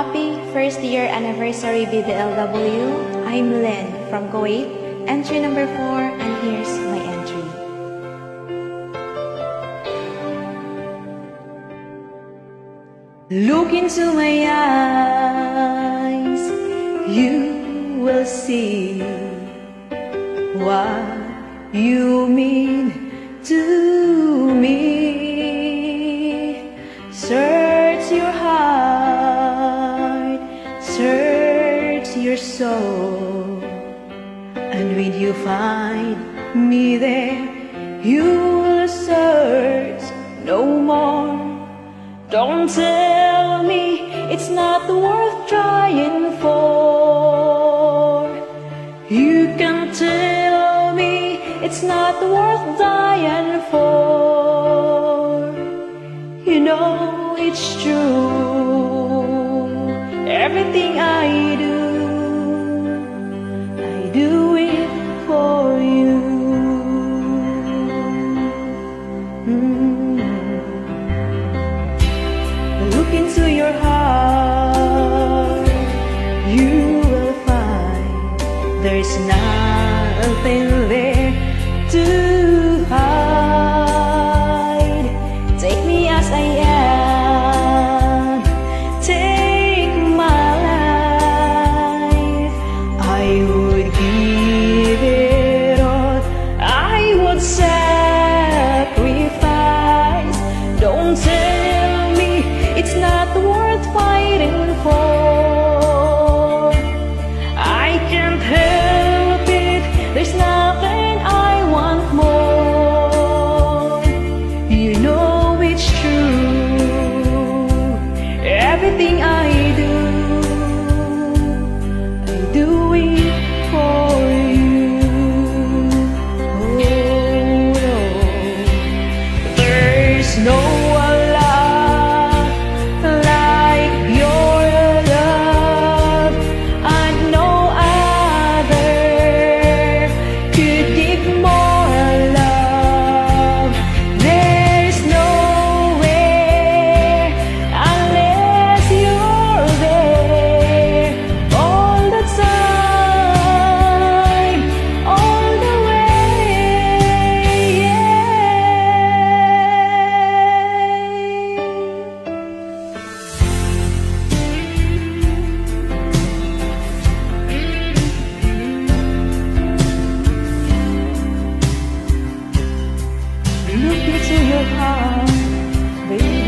Happy first year anniversary BBLW. I'm Lynn from Kuwait, entry number 4, and here's my entry. Look into my eyes, you will see what you mean to me. Search your heart, search your soul, and when you find me there, you'll search no more. Don't tell me it's not worth trying for. You can tell me it's not worth dying for. You know it's true. Everything I do it for you. Look into your heart, you will find there's nothing there to hide. Take me as I am, take my life. I would give it all, I would sacrifice. Don't tell me it's not worth fighting for. I can't help it, there's nothing I want more. You know it's true. Everything I do it for you. Oh no, there's no look into your heart, baby.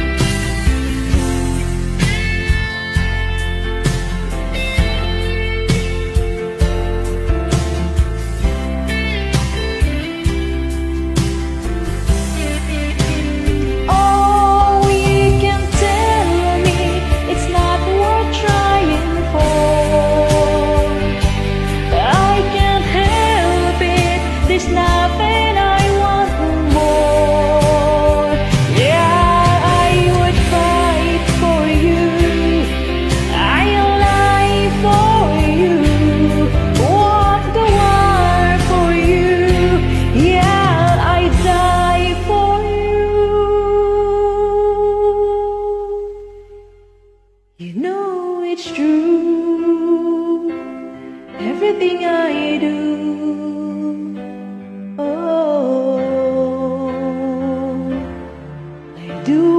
Oh, you can tell me it's not worth trying for. I can't help it, there's nothing I want more. Yeah, I would fight for you, I'll lie for you, walk the war for you. Yeah, I die for you. You know it's true. Everything I do, oh, I do